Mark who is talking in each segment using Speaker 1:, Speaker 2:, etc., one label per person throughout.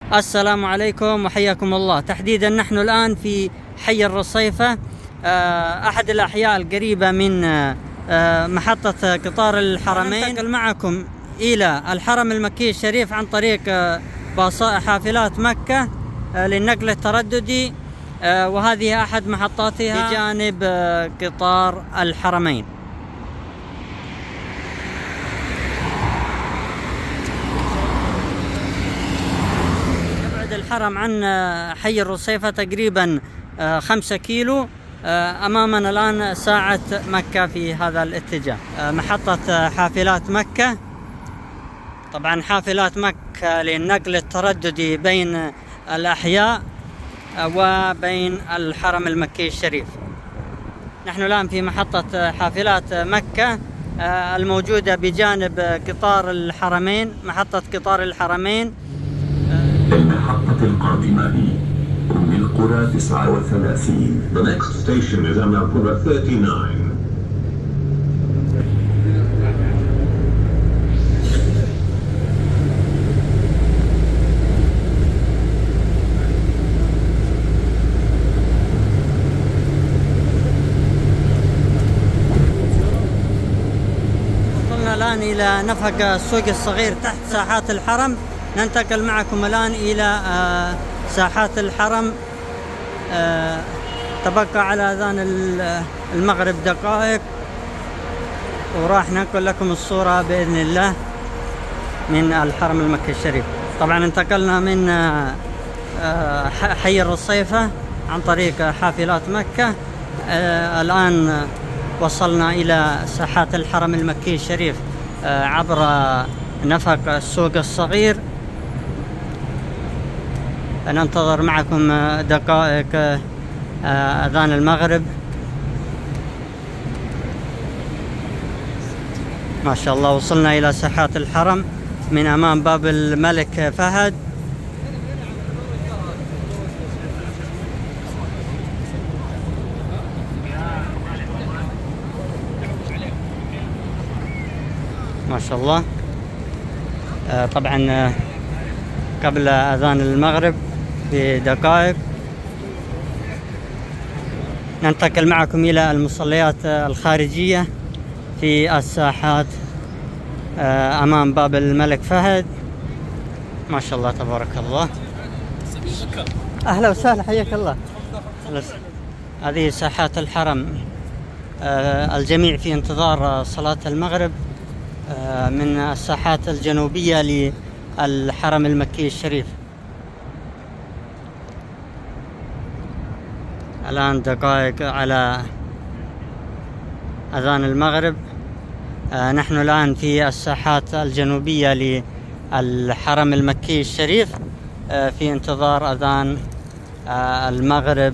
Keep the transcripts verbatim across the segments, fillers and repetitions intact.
Speaker 1: السلام عليكم وحياكم الله. تحديدا نحن الآن في حي الرصيفة، أحد الأحياء القريبة من محطة قطار الحرمين. ننتقل معكم إلى الحرم المكي الشريف عن طريق حافلات مكة للنقل الترددي، وهذه أحد محطاتها بجانب قطار الحرمين. يبعد الحرم عن حي الرصيفة تقريبا خمسة كيلو. أمامنا الآن ساعة مكة في هذا الاتجاه. محطة حافلات مكة، طبعا حافلات مكة للنقل الترددي بين الأحياء وبين الحرم المكي الشريف. نحن الآن في محطة حافلات مكة الموجودة بجانب قطار الحرمين، محطة قطار الحرمين.
Speaker 2: المحطة القادمة هي أم القرى تسعة وثلاثين. The next station is أم القرى thirty-nine.
Speaker 1: وصلنا الآن إلى نفق السوق الصغير تحت ساحات الحرم. ننتقل معكم الآن إلى ساحات الحرم. تبقى على أذان المغرب دقائق وراح ننقل لكم الصورة بإذن الله من الحرم المكي الشريف. طبعا انتقلنا من حي الرصيفة عن طريق حافلات مكة. الآن وصلنا إلى ساحات الحرم المكي الشريف عبر نفق السوق الصغير. ننتظر معكم دقائق أذان المغرب. ما شاء الله وصلنا إلى ساحات الحرم من أمام باب الملك فهد. ما شاء الله. طبعا قبل أذان المغرب بدقائق. ننتقل معكم إلى المصليات الخارجية في الساحات أمام باب الملك فهد. ما شاء الله تبارك الله. أهلا وسهلا، حياك الله. هذه ساحات الحرم، الجميع في انتظار صلاة المغرب من الساحات الجنوبية للحرم المكي الشريف. الآن دقائق على أذان المغرب. نحن الآن في الساحات الجنوبية للحرم المكي الشريف في انتظار أذان المغرب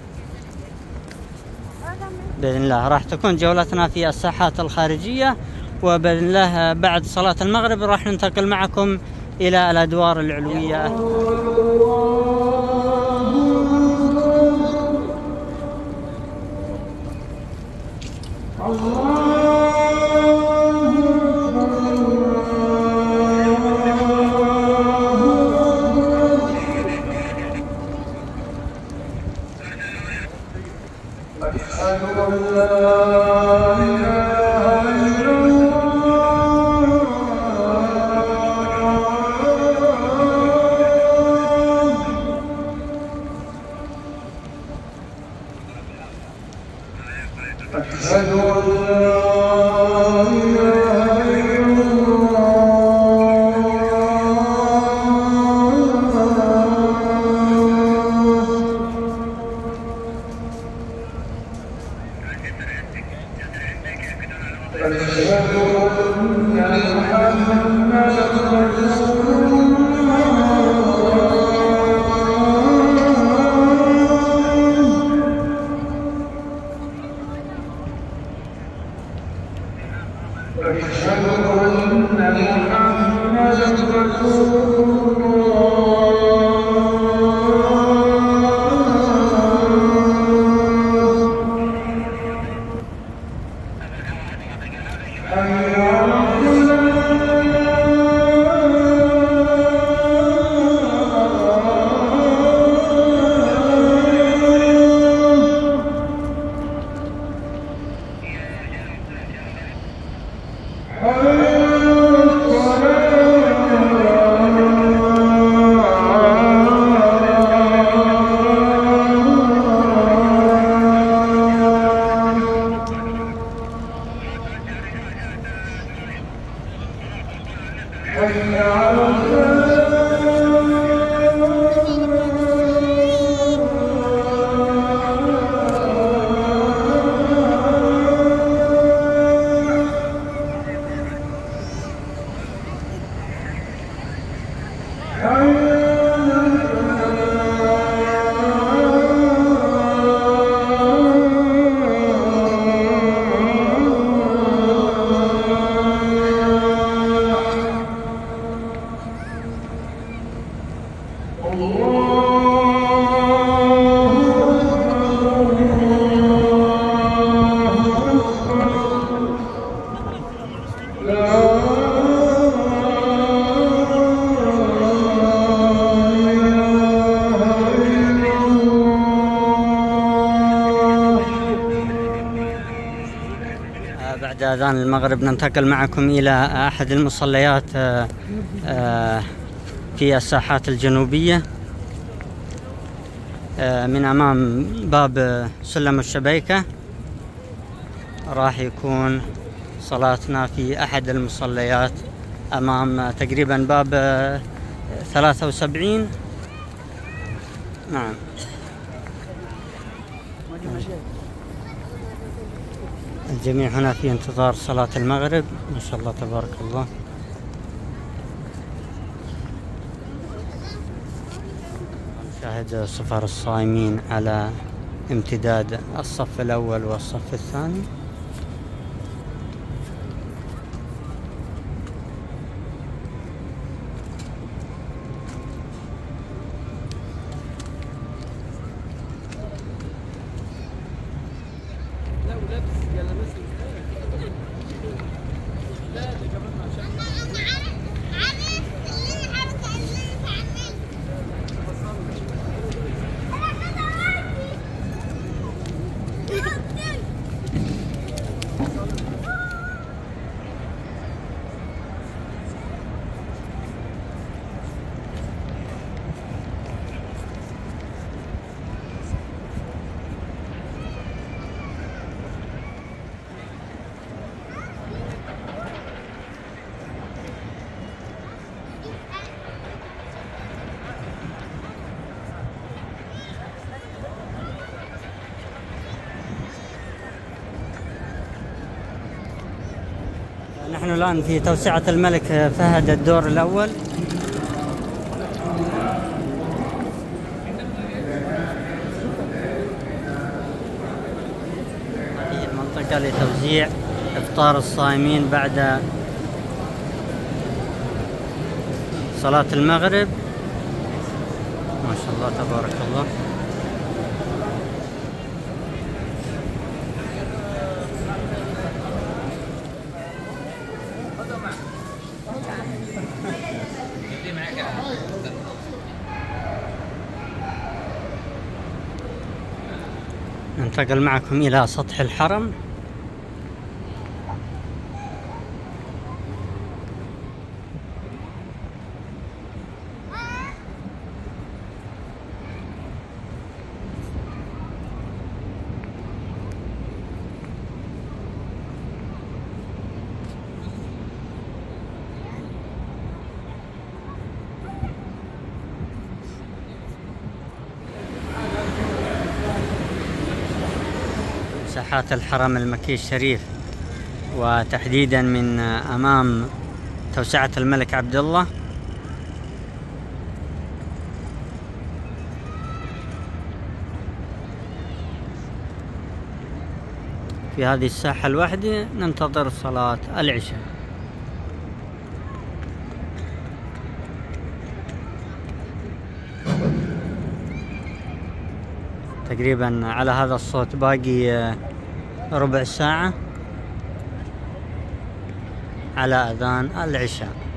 Speaker 1: بإذن الله. راح تكون جولتنا في الساحات الخارجية، وبإذن الله بعد صلاة المغرب راح ننتقل معكم إلى الأدوار العلوية.
Speaker 3: أشهد أن لا
Speaker 1: بعد أذان المغرب ننتقل معكم إلى أحد المصليات في الساحات الجنوبية من أمام باب سلم الشبيكة. راح يكون صلاتنا في أحد المصليات أمام تقريبا باب ثلاثة وسبعين. نعم، الجميع هنا في انتظار صلاة المغرب. ما شاء الله تبارك الله. نشاهد صفار الصائمين على امتداد الصف الأول والصف الثاني. نحن الآن في توسعة الملك فهد الدور الأول. هذه المنطقة لتوزيع إفطار الصائمين بعد صلاة المغرب. ما شاء الله تبارك الله. ننتقل معكم إلى سطح الحرم. ساحات الحرم المكي الشريف، وتحديدا من أمام توسعة الملك عبد الله. في هذه الساحة الواحدة ننتظر صلاة العشاء. تقريبا على هذا الصوت باقي ربع ساعة على أذان العشاء.